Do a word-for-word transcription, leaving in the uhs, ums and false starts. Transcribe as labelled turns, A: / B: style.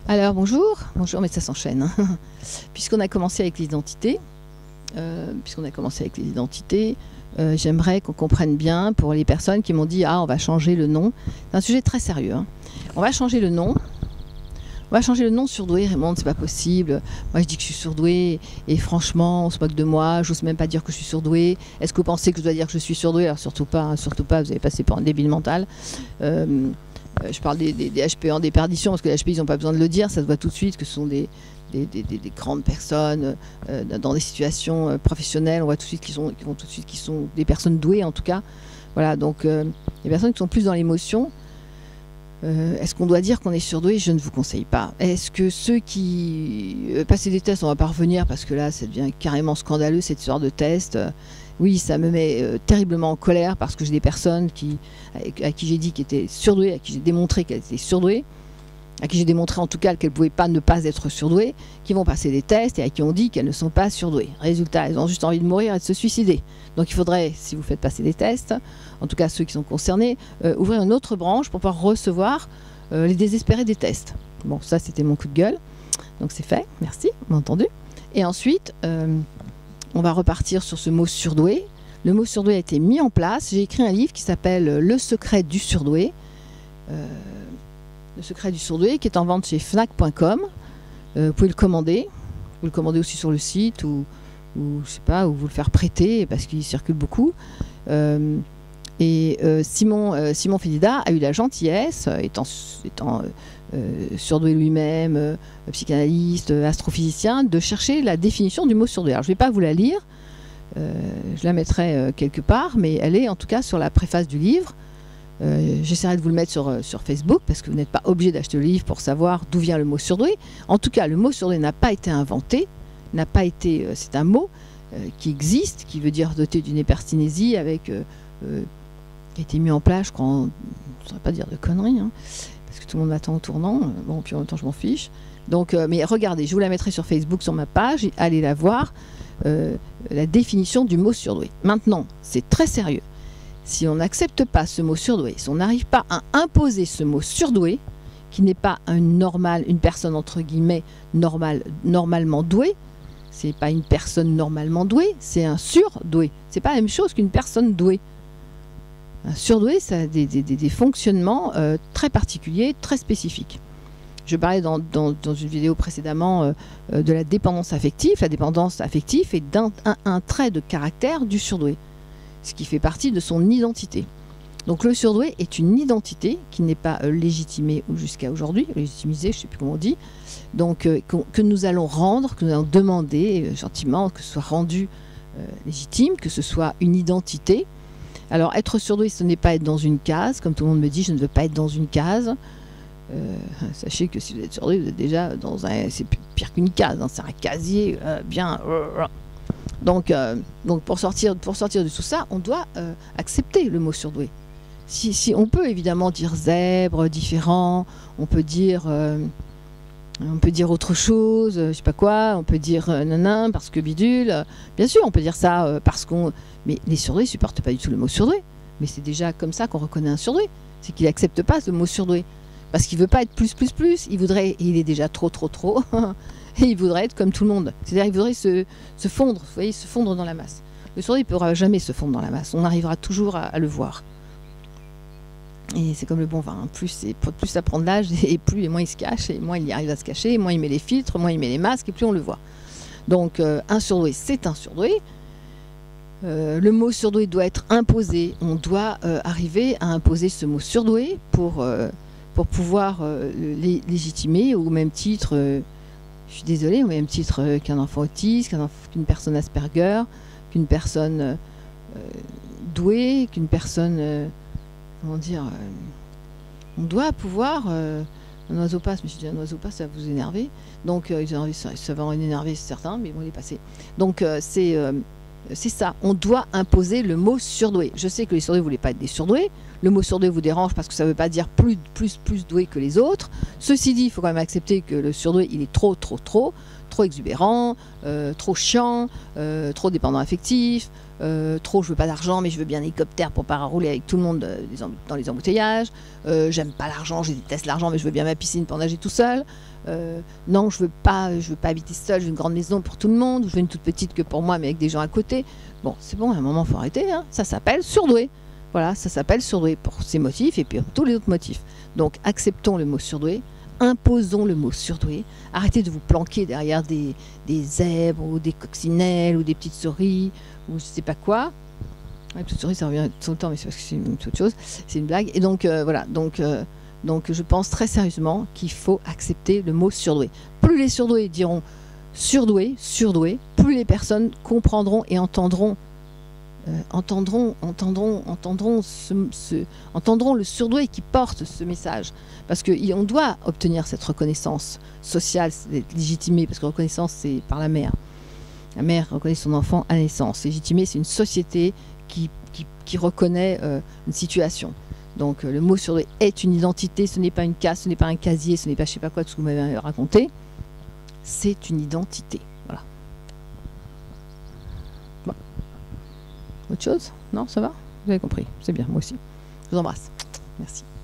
A: Alors bonjour, bonjour, mais ça s'enchaîne. Hein. Puisqu'on a commencé avec l'identité, euh, puisqu'on a commencé avec les identités, euh, j'aimerais qu'on comprenne bien pour les personnes qui m'ont dit ah on va changer le nom. C'est un sujet très sérieux. Hein. On va changer le nom. On va changer le nom surdoué, Raymond, c'est pas possible. Moi je dis que je suis surdoué et franchement on se moque de moi, j'ose même pas dire que je suis surdoué. Est-ce que vous pensez que je dois dire que je suis surdoué? Alors surtout pas, hein, surtout pas, vous avez passé pour un débile mental. Euh, euh, je parle des, des, des H P en déperdition, parce que les H P ils n'ont pas besoin de le dire, ça se voit tout de suite que ce sont des, des, des, des, des grandes personnes euh, dans des situations euh, professionnelles, on voit tout de suite qu'ils sont, qu'ils vont tout de suite qu'ils sont des personnes douées en tout cas. Voilà, donc euh, les personnes qui sont plus dans l'émotion. Euh, Est-ce qu'on doit dire qu'on est surdoué? Je ne vous conseille pas. Est-ce que ceux qui euh, passer des tests, on va pas revenir parce que là ça devient carrément scandaleux cette histoire de test. Euh, oui, ça me met euh, terriblement en colère parce que j'ai des personnes qui, à, à qui j'ai dit qu'elles étaient surdouées, à qui j'ai démontré qu'elles étaient surdouées, à qui j'ai démontré en tout cas qu'elles ne pouvaient pas ne pas être surdouées, qui vont passer des tests et à qui on dit qu'elles ne sont pas surdouées. Résultat, elles ont juste envie de mourir et de se suicider. Donc il faudrait, si vous faites passer des tests, en tout cas ceux qui sont concernés, euh, ouvrir une autre branche pour pouvoir recevoir euh, les désespérés des tests. Bon, ça c'était mon coup de gueule, donc c'est fait, merci, on a entendu. Et ensuite, euh, on va repartir sur ce mot surdoué. Le mot surdoué a été mis en place. J'ai écrit un livre qui s'appelle Le secret du surdoué. Euh, Le secret du surdoué, qui est en vente chez fnac point com. Euh, vous pouvez le commander. Vous le commandez aussi sur le site ou, ou je sais pas, ou vous le faire prêter parce qu'il circule beaucoup. Euh, et euh, Simon, euh, Simon Fédida a eu la gentillesse, euh, étant, étant euh, euh, surdoué lui-même, euh, psychanalyste, euh, astrophysicien, de chercher la définition du mot surdoué. Alors je ne vais pas vous la lire, euh, je la mettrai euh, quelque part, mais elle est en tout cas sur la préface du livre. Euh, J'essaierai de vous le mettre sur, sur Facebook parce que vous n'êtes pas obligé d'acheter le livre pour savoir d'où vient le mot surdoué. En tout cas, le mot surdoué n'a pas été inventé, n'a pas été, euh, c'est un mot euh, qui existe, qui veut dire doté d'une hyperstinésie avec, euh, euh, qui a été mis en place, je crois, en, je ne saurais pas dire de conneries, hein, parce que tout le monde m'attend au tournant. Bon, puis en même temps, je m'en fiche. Donc, euh, mais regardez, je vous la mettrai sur Facebook, sur ma page, allez la voir, euh, la définition du mot surdoué. Maintenant, c'est très sérieux. Si on n'accepte pas ce mot surdoué, si on n'arrive pas à imposer ce mot surdoué, qui n'est pas un normal, une personne entre guillemets normale, normalement douée, c'est pas une personne normalement douée, c'est un surdoué. C'est pas la même chose qu'une personne douée. Un surdoué, ça a des, des, des fonctionnements euh, très particuliers, très spécifiques. Je parlais dans, dans, dans une vidéo précédemment euh, de la dépendance affective. La dépendance affective est d'un un, un trait de caractère du surdoué, ce qui fait partie de son identité. Donc le surdoué est une identité qui n'est pas euh, légitimée jusqu'à aujourd'hui, légitimisée, je ne sais plus comment on dit, donc euh, que, que nous allons rendre, que nous allons demander euh, gentiment, que ce soit rendu euh, légitime, que ce soit une identité. Alors être surdoué, ce n'est pas être dans une case, comme tout le monde me dit, je ne veux pas être dans une case. Euh, sachez que si vous êtes surdoué, vous êtes déjà dans un, c'est pire qu'une case, hein, c'est un casier euh, bien... Euh, Donc, euh, donc pour, sortir, pour sortir de tout ça, on doit euh, accepter le mot surdoué. Si, si, on peut évidemment dire zèbre, différent, on peut dire, euh, on peut dire autre chose, euh, je sais pas quoi, on peut dire euh, nanan parce que bidule. Euh, bien sûr, on peut dire ça euh, parce qu'on... Mais les surdoués ne supportent pas du tout le mot surdoué. Mais c'est déjà comme ça qu'on reconnaît un surdoué. C'est qu'il n'accepte pas ce mot surdoué. Parce qu'il ne veut pas être plus, plus, plus. Il voudrait... Il est déjà trop, trop, trop. Et il voudrait être comme tout le monde. C'est-à-dire qu'il voudrait se, se fondre, vous voyez, se fondre dans la masse. Le surdoué ne pourra jamais se fondre dans la masse. On arrivera toujours à, à le voir. Et c'est comme le bon vin. Plus, c'est, plus ça prend de l'âge, et plus et moins il se cache, et moins il y arrive à se cacher, et moins il met les filtres, moins il met les masques, et plus on le voit. Donc euh, un surdoué, c'est un surdoué. Euh, le mot surdoué doit être imposé. On doit euh, arriver à imposer ce mot surdoué pour, euh, pour pouvoir euh, le légitimer au même titre... Euh, je suis désolée, au même titre euh, qu'un enfant autiste, qu'un enf qu'une personne Asperger, qu'une personne euh, douée, qu'une personne, euh, comment dire, euh, on doit pouvoir, euh, un oiseau passe, mais je dis un oiseau passe, ça va vous énerver, donc euh, ça, ça va en énerver certains, mais bon, il est passé. Donc euh, c'est euh, c'est ça, on doit imposer le mot surdoué. Je sais que les surdoués ne voulaient pas être des surdoués. Le mot surdoué vous dérange parce que ça ne veut pas dire plus, plus, plus doué que les autres. Ceci dit, il faut quand même accepter que le surdoué, il est trop, trop, trop. trop exubérant, euh, trop chiant, euh, trop dépendant affectif, euh, trop je veux pas d'argent mais je veux bien un hélicoptère pour pas rouler avec tout le monde euh, dans les embouteillages, euh, j'aime pas l'argent, je déteste l'argent mais je veux bien ma piscine pour nager tout seul, euh, non je veux pas je veux pas habiter seul, je veux une grande maison pour tout le monde, ou je veux une toute petite que pour moi mais avec des gens à côté. Bon, c'est bon, à un moment faut arrêter, hein. Ça s'appelle surdoué. Voilà, ça s'appelle surdoué pour ces motifs et puis pour tous les autres motifs. Donc acceptons le mot surdoué, imposons le mot surdoué, arrêtez de vous planquer derrière des, des zèbres ou des coccinelles ou des petites souris ou je sais pas quoi. Les petites souris ça revient tout le temps mais c'est parce que c'est une autre chose, c'est une blague. Et donc euh, voilà, donc, euh, donc je pense très sérieusement qu'il faut accepter le mot surdoué. Plus les surdoués diront surdoué, surdoué, plus les personnes comprendront et entendront Euh, entendront, entendront, entendront, ce, ce, entendront le surdoué qui porte ce message. Parce qu'on doit obtenir cette reconnaissance sociale, d'être légitimé, parce que reconnaissance, c'est par la mère. La mère reconnaît son enfant à naissance. Légitimé, c'est une société qui, qui, qui reconnaît euh, une situation. Donc euh, le mot surdoué est une identité, ce n'est pas une case, ce n'est pas un casier, ce n'est pas je sais pas quoi, tout ce que vous m'avez raconté. C'est une identité. Voilà. Bon. Autre chose? Non, ça va? Vous avez compris. C'est bien, moi aussi. Je vous embrasse. Merci.